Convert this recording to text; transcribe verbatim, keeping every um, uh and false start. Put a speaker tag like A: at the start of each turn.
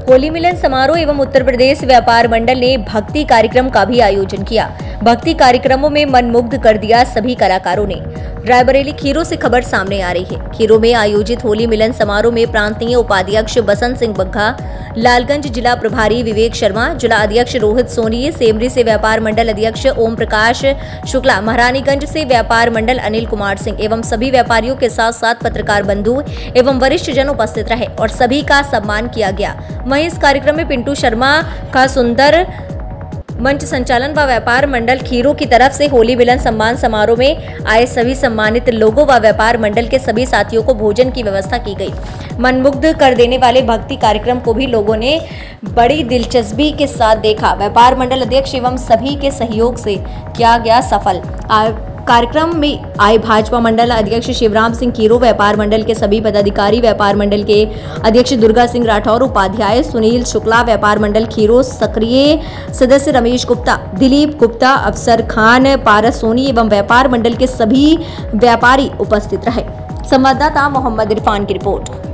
A: होली मिलन समारोह एवं उत्तर प्रदेश व्यापार मंडल ने भक्ति कार्यक्रम का भी आयोजन किया। भक्ति कार्यक्रमों में मनमुग्ध कर दिया सभी कलाकारों ने। रायबरेली खीरों से खबर सामने आ रही है। खीरों में आयोजित होली मिलन समारोह में प्रांतीय उपाध्यक्ष बसंत सिंह बग्घा, लालगंज जिला प्रभारी विवेक शर्मा, जिला अध्यक्ष रोहित सोनी, सेमरी से व्यापार मंडल अध्यक्ष ओम प्रकाश शुक्ला, महारानीगंज से व्यापार मंडल अनिल कुमार सिंह एवं सभी व्यापारियों के साथ साथ पत्रकार बंधु एवं वरिष्ठ जन उपस्थित रहे और सभी का सम्मान किया गया। वहीं इस कार्यक्रम में पिंटू शर्मा का सुंदर मंच संचालन व व्यापार मंडल खीरों की तरफ से होली मिलन सम्मान समारोह में आए सभी सम्मानित लोगों व व्यापार मंडल के सभी साथियों को भोजन की व्यवस्था की गई। मनमुग्ध कर देने वाले भक्ति कार्यक्रम को भी लोगों ने बड़ी दिलचस्पी के साथ देखा। व्यापार मंडल अध्यक्ष एवं सभी के सहयोग से किया गया सफल। कार्यक्रम में आए भाजपा मंडल अध्यक्ष शिवराम सिंह खीरो, व्यापार मंडल के सभी पदाधिकारी, व्यापार मंडल के अध्यक्ष दुर्गा सिंह राठौर, उपाध्याय सुनील शुक्ला, व्यापार मंडल खीरो सक्रिय सदस्य रमेश गुप्ता, दिलीप गुप्ता, अफसर खान, पारस सोनी एवं व्यापार मंडल के सभी व्यापारी उपस्थित रहे। संवाददाता मोहम्मद इरफान की रिपोर्ट।